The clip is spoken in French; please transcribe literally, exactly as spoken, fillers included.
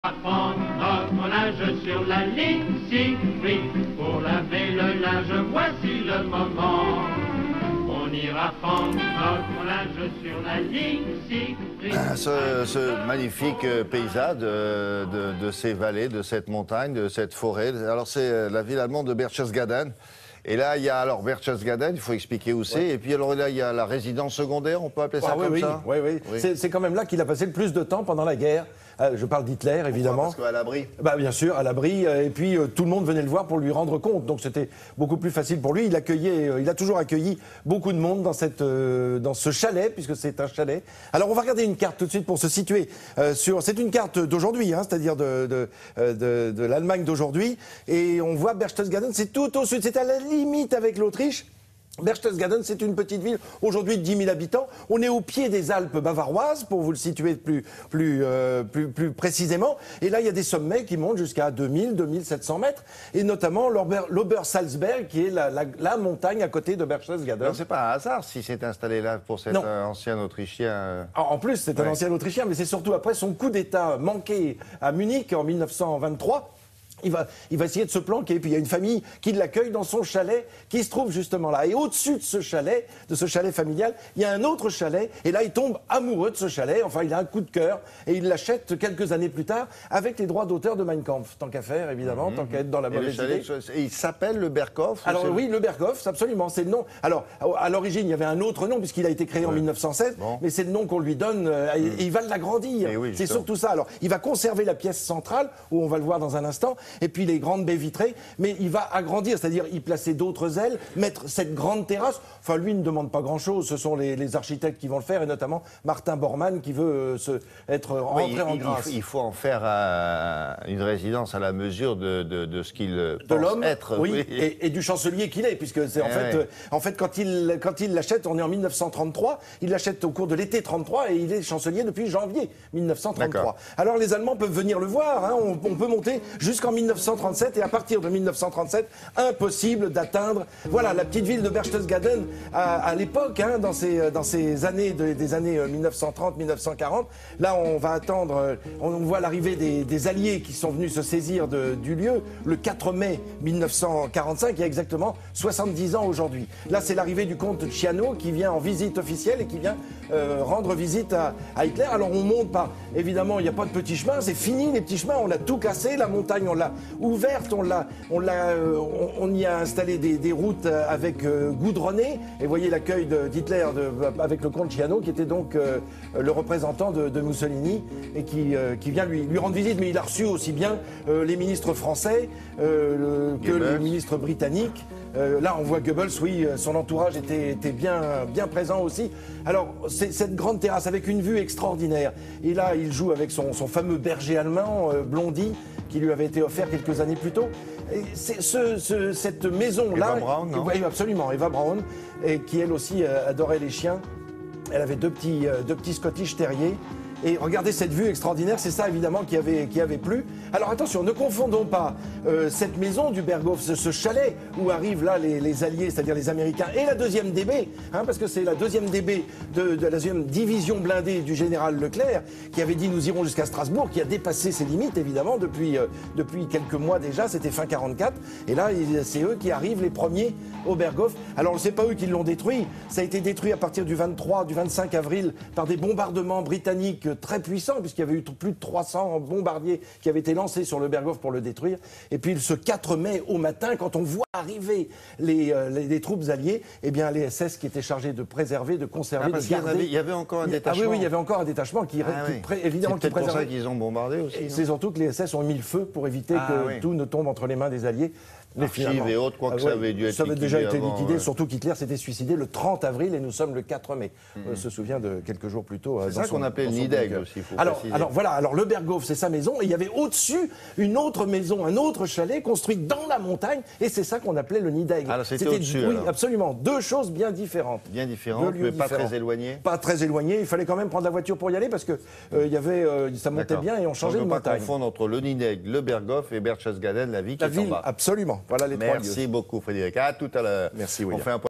Apprendre notre linge sur la ligne Siegfried. Pour laver le linge, voici le moment. On ira prendre notre linge sur la ligne Siegfried. Ce, ce magnifique paysage de, de, de ces vallées, de cette montagne, de cette forêt. Alors c'est la ville allemande de Berchtesgaden. Et là, il y a alors Berchtesgaden, il faut expliquer où c'est. Ouais. Et puis alors là, il y a la résidence secondaire, on peut appeler ça ah, comme oui, ça Oui, oui. oui. C'est quand même là qu'il a passé le plus de temps pendant la guerre. Euh, je parle d'Hitler, évidemment. Pourquoi ? Parce qu'à l'abri. Bah, bien sûr, à l'abri. Et puis, euh, tout le monde venait le voir pour lui rendre compte. Donc, c'était beaucoup plus facile pour lui. Il accueillait, euh, il a toujours accueilli beaucoup de monde dans, cette, euh, dans ce chalet, puisque c'est un chalet. Alors, on va regarder une carte tout de suite pour se situer euh, sur... C'est une carte d'aujourd'hui, hein, c'est-à-dire de, de, de, de l'Allemagne d'aujourd'hui. Et on voit Berchtesgaden, c'est tout au sud. C'est à la limite avec l'Autriche. Berchtesgaden, c'est une petite ville, aujourd'hui de dix mille habitants. On est au pied des Alpes bavaroises, pour vous le situer plus, plus, euh, plus, plus précisément. Et là, il y a des sommets qui montent jusqu'à deux mille, deux mille sept cents mètres. Et notamment l'Obersalzberg, qui est la, la, la montagne à côté de Berchtesgaden. Alors, c'est pas un hasard si c'est installé là pour cet euh, ancien Autrichien. Euh... En plus, c'est un ouais. ancien Autrichien, mais c'est surtout après son coup d'État manqué à Munich en mille neuf cent vingt-trois. Il va, il va essayer de se planquer. Puis il y a une famille qui l'accueille dans son chalet qui se trouve justement là. Et au-dessus de ce chalet, de ce chalet familial, il y a un autre chalet. Et là, il tombe amoureux de ce chalet. Enfin, il a un coup de cœur. Et il l'achète quelques années plus tard avec les droits d'auteur de Mein Kampf. Tant qu'à faire, évidemment, mmh, tant qu'à être dans la mauvaise idée. Et il s'appelle le Berghof? Alors oui, le Berghof, absolument. C'est le nom. Alors, à l'origine, il y avait un autre nom puisqu'il a été créé ouais. en mille neuf cent seize. Bon. Mais c'est le nom qu'on lui donne. Euh, mmh. Et il va l'agrandir. Oui, c'est surtout ça. Alors, il va conserver la pièce centrale où on va le voir dans un instant. Et puis les grandes baies vitrées, mais il va agrandir, c'est-à-dire y placer d'autres ailes, mettre cette grande terrasse. Enfin, lui, il ne demande pas grand-chose, ce sont les, les architectes qui vont le faire, et notamment Martin Bormann qui veut euh, se, être rentré oui, en grâce. Il, il faut en faire euh, une résidence à la mesure de, de, de ce qu'il pense être. Oui, oui. Et, et du chancelier qu'il est, puisque c'est en, eh fait, ouais. euh, en fait, quand il quand il l'achète, on est en mille neuf cent trente-trois, il l'achète au cours de l'été trente-trois, et il est chancelier depuis janvier mille neuf cent trente-trois. Alors les Allemands peuvent venir le voir, hein, on, on peut monter jusqu'en mille neuf cent trente-sept, et à partir de mille neuf cent trente-sept, impossible d'atteindre, voilà, la petite ville de Berchtesgaden à, à l'époque, hein, dans ces, dans ces années, de, des années mille neuf cent trente mille neuf cent quarante. Là, on va attendre, on voit l'arrivée des, des Alliés qui sont venus se saisir de, du lieu le quatre mai mille neuf cent quarante-cinq, il y a exactement soixante-dix ans aujourd'hui. Là, c'est l'arrivée du comte Ciano qui vient en visite officielle et qui vient euh, rendre visite à, à Hitler. Alors, on monte par, évidemment, il n'y a pas de petits chemins, c'est fini les petits chemins, on a tout cassé, la montagne, on l'a ouverte, on l'a, on l'a, euh, on, on y a installé des, des routes avec euh, goudronnées. Et vous voyez l'accueil d'Hitler avec le comte Ciano, qui était donc euh, le représentant de, de Mussolini et qui, euh, qui vient lui, lui rendre visite. Mais il a reçu aussi bien euh, les ministres français euh, le, que les ministres britanniques. Euh, là, on voit Goebbels, oui, son entourage était, était bien, bien présent aussi. Alors, c'est cette grande terrasse avec une vue extraordinaire. Et là, il joue avec son, son fameux berger allemand, euh, Blondie, qui lui avait été offert quelques années plus tôt. Et ce, ce, cette maison-là... Eva Braun, non ? Oui, absolument, Eva Braun, et qui elle aussi euh, adorait les chiens. Elle avait deux petits, euh, deux petits Scottish terriers. Et regardez cette vue extraordinaire, c'est ça évidemment qui avait, qui avait plu. Alors attention, ne confondons pas euh, cette maison du Berghof, ce, ce chalet où arrivent là les, les Alliés, c'est-à-dire les Américains, et la deuxième D B, hein, parce que c'est la deuxième D B de, de la deuxième division blindée du général Leclerc, qui avait dit nous irons jusqu'à Strasbourg, qui a dépassé ses limites évidemment depuis, euh, depuis quelques mois déjà, c'était fin quarante-quatre. Et là, c'est eux qui arrivent les premiers au Berghof. Alors c'est pas eux qui l'ont détruit, ça a été détruit à partir du vingt-trois, du vingt-cinq avril par des bombardements britanniques très puissant, puisqu'il y avait eu plus de trois cents bombardiers qui avaient été lancés sur le Berghof pour le détruire. Et puis ce quatre mai au matin, quand on voit arriver les, euh, les, les troupes alliées, eh bien les S S qui étaient chargés de préserver, de conserver, ah, parce de garder. Il y, avait, il y avait encore un détachement. Ah oui, oui, il y avait encore un détachement qui, ah, qui oui. pré, évidemment C'est qui peut-être pour ça qu'ils ont bombardé aussi. C'est surtout que les S S ont mis le feu pour éviter ah, que oui. tout ne tombe entre les mains des Alliés. Les archives et autres, quoi que ah, ça ouais, avait dû être Ça avait déjà été avant, liquidé, ouais. surtout qu'Hitler s'était suicidé le trente avril et nous sommes le quatre mai. Mmh. On se souvient de quelques jours plus tôt. C'est ça qu'on appelait le Nideg aussi, il faut alors, préciser. alors voilà, alors le Berghof, c'est sa maison, et il y avait au-dessus une autre maison, un autre chalet construit dans la montagne, et c'est ça qu'on appelait le Nideg. Alors c'était au-dessus. Oui, alors. absolument. Deux choses bien différentes. Bien différentes, mais pas différents. très éloignées. Pas très éloignées. Il fallait quand même prendre la voiture pour y aller parce que euh, il y avait, euh, ça montait bien et on changeait de montagne. On ne peut pas confondre entre le Nideg, le Berghof et Berchtesgaden, la ville qui la est ville, en bas. Absolument. Voilà les trois lieux. Merci beaucoup, Frédéric. À tout à l'heure. Merci, William. On fait un